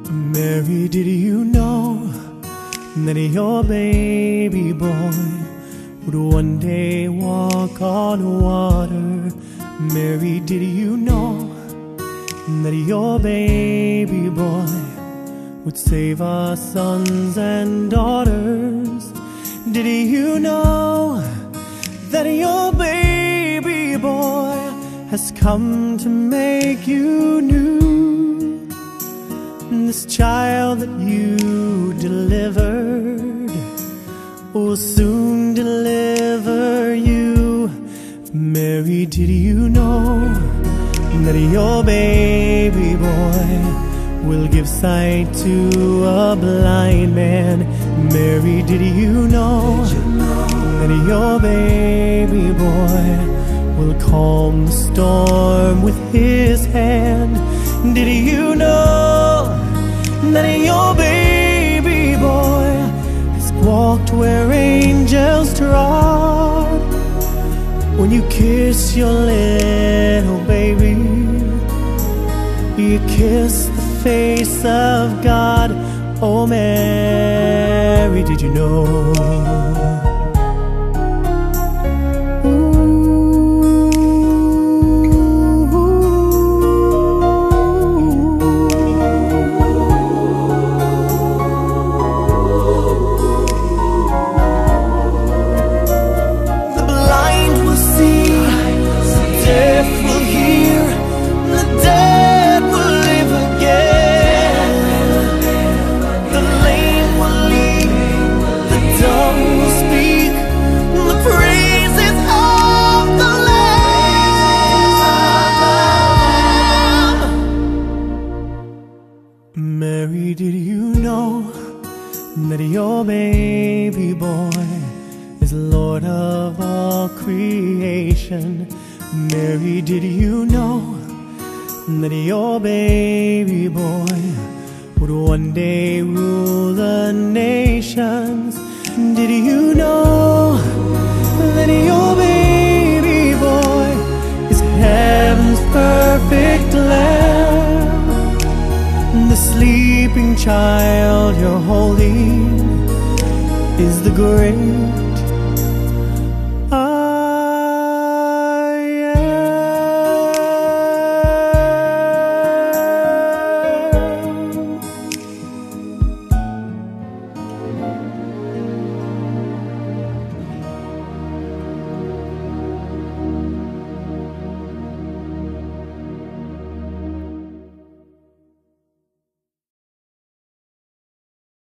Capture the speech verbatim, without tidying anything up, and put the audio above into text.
Mary, did you know that your baby boy would one day walk on water? Mary, did you know that your baby boy would save our sons and daughters? Did you know that your baby boy has come to make you new? This child that you delivered will soon deliver you. Mary, did you know that your baby boy will give sight to a blind man? Mary, did you know that your baby boy will calm the storm with his hand? Did you know that your baby boy has walked where angels trod? When you kiss your little baby, you kiss the face of God. Oh, Mary, did you know? Mary, did you know that your baby boy is Lord of all creation? Mary, did you know that your baby boy would one day rule the nations? Did you know that your baby boy is heaven's perfect Lamb? The sleeping child you're holding is the great